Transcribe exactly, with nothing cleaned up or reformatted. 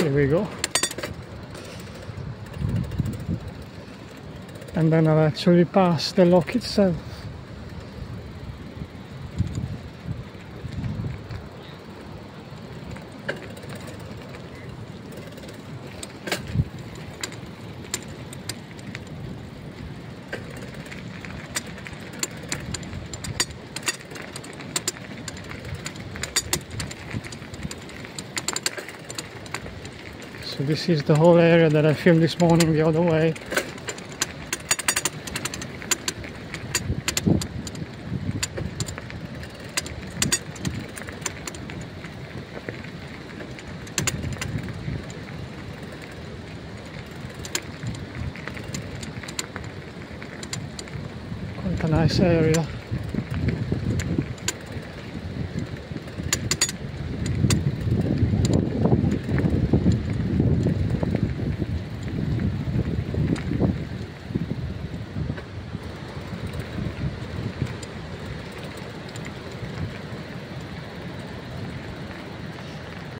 Here we go. And then I'll actually pass the lock itself. So this is the whole area that I filmed this morning the other way. Quite a nice area.